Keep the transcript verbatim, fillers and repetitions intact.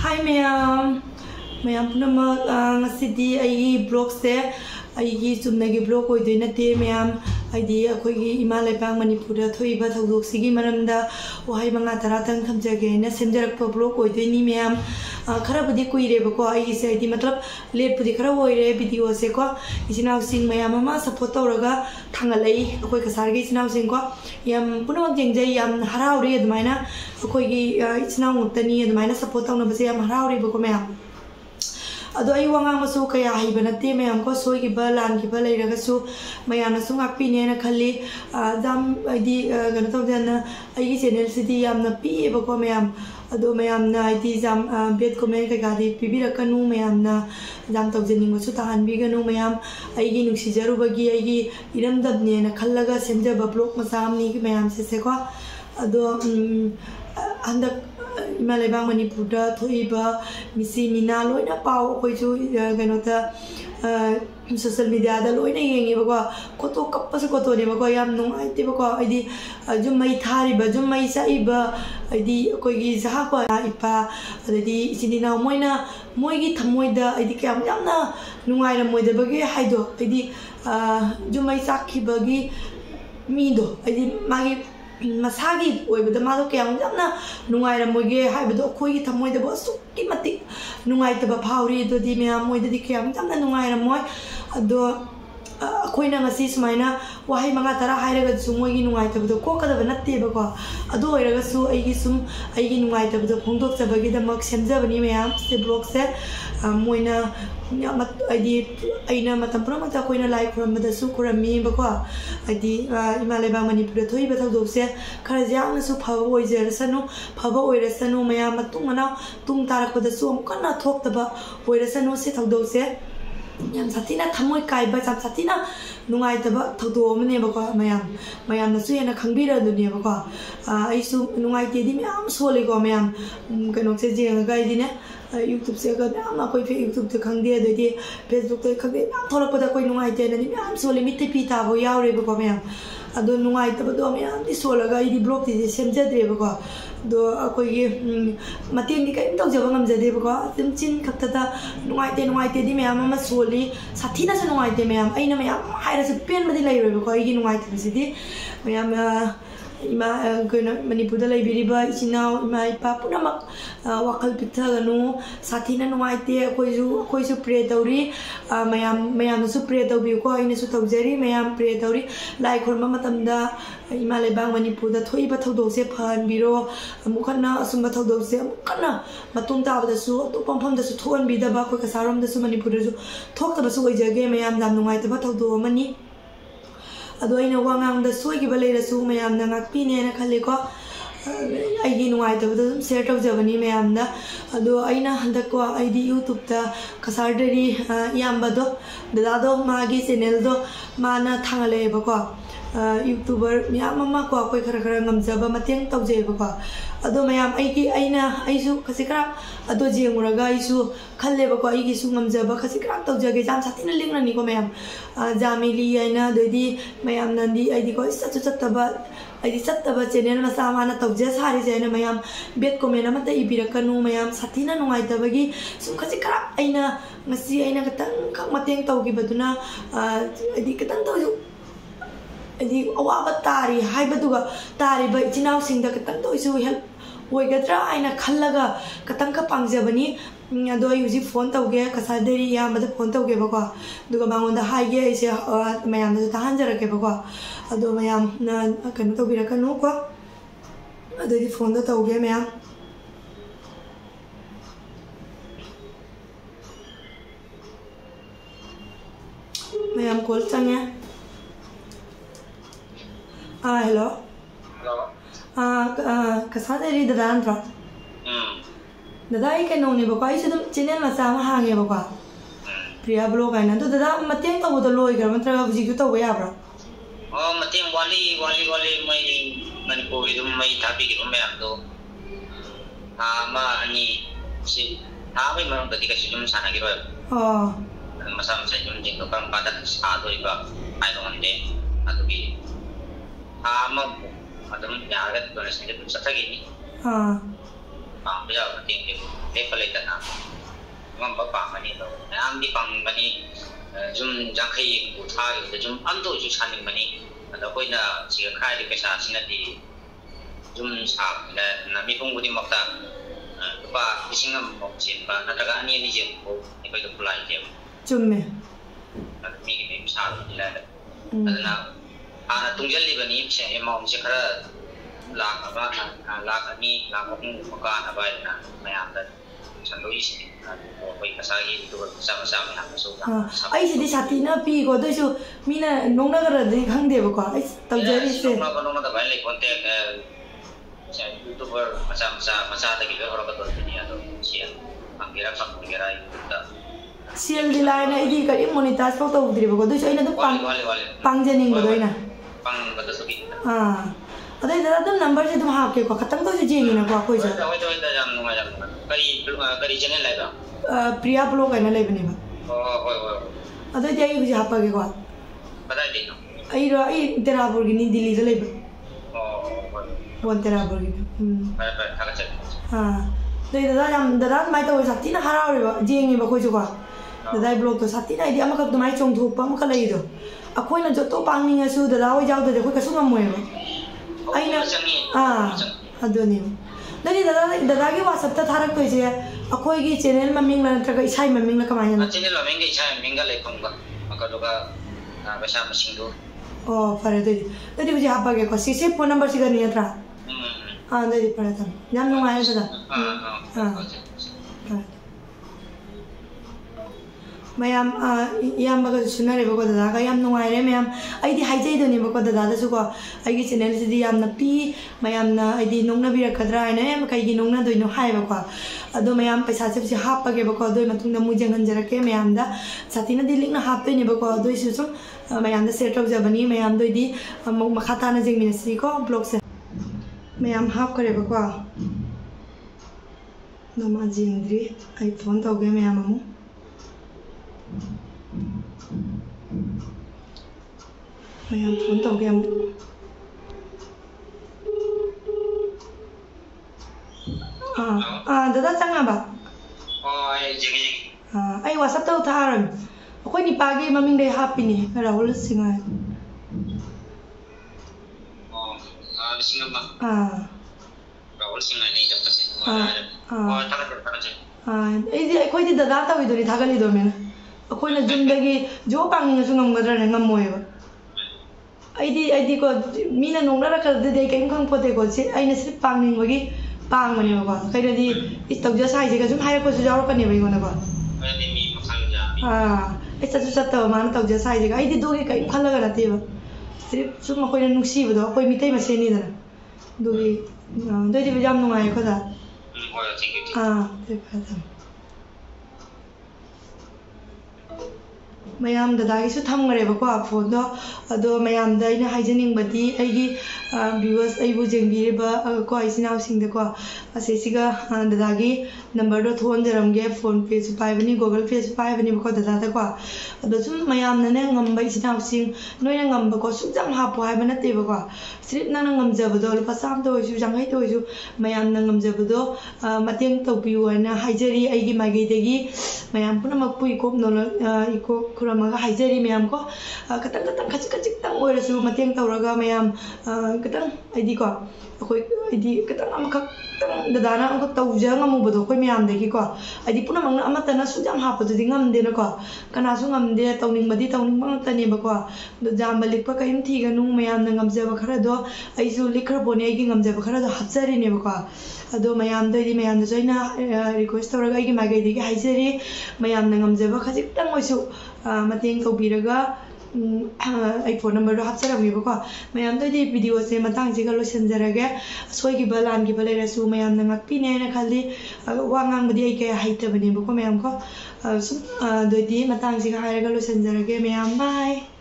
Hi ma'am, ma'am punamak ngasidi ai blog se ai chumnagi blog oidoi nate ma'am aidi akhoi ima laibang manipura thoiba thodok sigi maramda wahai manga taratang thamjage na semjarakpa blog oidoi ni ma'am khara budi kuire bako ai se aidi matlab late budi khara oire video se ko isinau sing ma'am ama support tawraga thangalai akhoi kasarge isinau sing ko yam punamak jengjai yam harauri admaina akhoi gi isinau ngutani admaina support tawna base yam harauri bako ma'am ado ai wanga masu kaya hiba nate mayam ko soi ki ba lan ki ba leiraga su mayam na su ngakpi ne na khali jam aidi gana taw jana ai gi channel sidi yam na pi ba ko mayam ado mayam na aidi jam bet comment ka ga di pibi rakanu mayam na jam taw jeni ngo su ta han bi ganu mayam ai gi nuksi jaru ba gi ai gi iram dab ne na khallaga semja ba blog ma sam ni mayam se se ko ado andak ima laibang manipura thoiba misi mina loina pau koi chu ganota social media da loina yengi ba ko to kappas ko to ne ba ko yam nung ai te ba ko aidi jum mai thari ba jum mai sai ba aidi koi gi sa pa ipa aidi sinina moina moi gi thamoi da aidi kyam yamna nungai ra moi da ba gi haido aidi jum mai sakhi ba gi mi do aidi magi masagi oibada mado kyang jamna nungaira moige haibado khoi gi thamoi da bosu ki mati nungai ta ba phauri do di me moi da di kyang jamna nungaira moi ado khoina ngasi sumaina wahai manga tara hairaga su moi gi nungai ta do ko kada ba natte ba ko ado oiraga su ai gi sum ai gi nungai ta do phongdok sa ba gi da mak semja bani me am se blog se moina aidi aina matam pura mata koina like from da su kurami ba ko aidi ima laibang manipura thoi ba thodok se khara jang na su phaba oijer sanu phaba oire sanu maya matung mana tung tarak da su amkana thok da ba oire sanu se thodok se yam satina thamoi kai ba cham satina nungai ta ba thodo mane ba ko mayam mayam na su yana khangbira du ne ba ko ai su nungai te di myam sole ko mayam kano se jeng ga di ne YouTube se ga na koi fe YouTube te khang de de di Facebook te khang de thora pa da koi nungai te na ni myam sole mi te pi ta bo yaw re ba ko mayam ado nungai ta ba do myam di sola ga di blog ti semja de ba ko do koi gi mateng di kai tau jaba ngam ja de ba ko tim chin khakta da nungai te nungai te di myam ma soli sathina se nungai te myam aina myam haira se pen ma di lai re ba ko gi nungai te si di myam ima gana manipura lai biriba isinau ima ipa punamak wakal pitha ganu sathina nungai te koi ju koi su pray tauri mayam mayam su pray taubi ko ina su taujari mayam pray tauri lai khorma matamda ima laibang manipura thoiba thodok se phan biro amukhana asumba thodok se amukana matung ta da su to pampham da su thon bi da ba ko kasaram da su manipura ju thok ta ba su oijage mayam dam nungai te ba thodo mani ado ina wangang da soi gi balai rasu mayam na ngakpi ne na khale ko ai gi nungai ta ba share tau jabani mayam da ado aina handa ko ai di YouTube ta kasardari yamba do da do ma gi channel do mana thangale ba ko YouTuber miyam mama ko koi khara khara ngamjaba mateng taujai ba ko ado mayam ai gi aina ai su khasikra ado jenguraga ai su khalle ba ko ai gi su ngamjaba khasikra taujage jam satina lingna ni ko mayam jamili aina dodi mayam nandi ai di ko satu sataba ai di sataba channel ma samana tauja sari jaina mayam bet comment amata ibirakanu mayam satina nungai tabagi su khasikra aina ngasi aina katang khak mateng taugi baduna ai di katang tau adi awaba tari haibatuga tari ba ichinaw singda katang to isu help oigadra aina khallaga katang ka pangjabani ado ai uji phone tauge kasaderi ya mada phone tauge ba ko duga bangonda haige ise mayam da tahanjara ke ba ko ado mayam na kan to bira kanu ko ado di phone da tauge mayam mayam call changya ah hello hello ah kasaderi da andra hmm dada ai kano ne ba ko ai sedum channel ma sa ma hange ba ko priya blog ai na to dada mateng to bo loi gar mantra buji ku to ya bro oh mateng wali wali wali mai manipuri dum mai thapi ki dum am do ha ma ani si ha mai mang tadi ka sidum sana ki ro oh masa masa jum jing to kan pada sa do iba ai do ande atu ki ha ma adam ya ga to ne se sa ta gi ha pang bija mating ke le pale ta na ngam ba pang mani do am di pang mani zum jangkhai ku tha ge zum am do ju chaning mani da koi na chi khai di pesa sina di zum sa na na mi pung budi makta ba bisingam mok chin ba na daga ani ni je ko ni koi do pulai je chumme mi ge mi sa di la adana ana tungjal li bani se amount se khara lakh aba lakh ani lakh hum maka na ba na mayam da chandoi si ko koi kasa gi to sa sa ma so ai si di sati na pi ko do su mi na nong na ga de khang de ba ko ai tau je ri se no no da ba le contact sa youtuber masa masa masa da gi ro ka to ni ado si ang gira kam gira da sial di lai na idi ka monetize ko to udri ba ko do su ai na do pang pang je ning ba do ina pang ba to su gi ha adai da dum number je tum ha ke ko khatang to je je ni na ko ko je da wa da jam no ma jam kari kari channel lai ba priya blog ai na lai bani ba oh hoi hoi adai je ai ha pa ke ko bada de no ai ro ai terapur gi ni delhi de lai ba oh hoi bon terapur gi hm ba ba thala che ha dai da jam da da mai to sakti na harau ri ba je ni ba ko ju ko da dai blog to sakti na idi ama ka mai chong thu pa ma ka lai do akoi na jo to pang ni asu da da wai jaw da ko ka su ngam moi ba ai na ah adoni dani da da da gi whatsapp ta tharak to je akoi gi channel ma ming la tra ga isai ma ming la ka mai na channel ma ming gi isai ming ga le khong ba aka do ga ba sa ma sing do oh pare dai dai bu ji ha ba ge ko si si phone number si ga ni tra ah dai pare ta nyam no ai sa da ah ah mayam yam ba ga suna re ba ko da ga yam no ai re mayam ai di hai jai do ni ba ko da da su ko ai gi channel si di yam na pi mayam na ai di nong na bi ra khadra ai na ma kai gi nong na do no hai ba ko ado mayam paisa se si hap pa ge ba ko do ma tung na mu jeng han jara ke mayam da sati na di link na hap pe ni ba ko do su su mayam da set up ja bani mayam do di ma khata na jeng min si ko blog se mayam hap kare ba ko no ma jindri ai phone to ge mayam amu mayam phone to ge amu ah ah da da chang ba oh ai jing jing ah ai whatsapp to tharam akoi ni pa ge maming dai happy ni rahul singai oh ah singa ma ah rahul singa nei da pase ah oh ta ka ta ka ah ai di akoi di da da ta wi do ni thagali do men akoi na jum da gi jo pang ni su ngam gadra ne ngam moi ba ai di ai di ko mi na nong ra ka de de kai khang phote ko si ai na si pang ning ba gi pang ma ni ba kai da di is tok ja sai je ga sum hai ko su ja ro ka ni ba ngo na ba ai di mi ma khang ja ah ai sa su sa ta ma na tok ja sai je ga ai di do gi kai khal la ga na te ba sirip sum ma ko na nung si ba do koi mi tai ma se ni da do gi do di ba jam no ai ko da oh thank you ah te pa da mayam da da gi su tham ngare ba ko phone do ado mayam da ina haijening badi ai gi viewers ai bu jeng bi ba ko ai sinau sing da ko ase siga da da gi number do thon jaram ge phone pay su pai bani google pay su pai bani ba ko da da da ko ado sum mayam na ne ngam bai sinau sing noi na ngam ba ko su jam ha po hai ba na te ba ko srip na ngam ja ba do pa sam to su jang hai to su mayam na ngam ja ba do mateng to pi wa na haijeri ai gi ma ge de gi mayam puna mak pui kop no i ko kuramaga haijeri mayam ko katang katang khachik khachik tang oi rasu mateng tawraga mayam katang aidi ko akoi aidi katang amakak tang dadana amka tawja ngamu bodo koi mayam de ki ko aidi puna mangna amata na sujam ha pa de ngam de na ko kana su ngam de tawning madi tawning mang ta ne ba ko do jam balik pa kaim thi ga nung mayam na ngam ja ba khara do ai su likhar bone ai gi ngam ja ba khara do hapsari ne ba ko ado mayam do di mayam do joina request tawraga ai gi magai de gi haijeri mayam na ngam ja ba khajik tang oi su mateng tawbiraga ai phone number do hapsarami ba ko mayam do di video se matang ji ga lo senjarage soi gi balan gi balai rasu mayam na ngak pi ne na khali wangang badi ai ke haita bani ba ko mayam ko do di matang ji ga ha ga lo senjarage mayam bye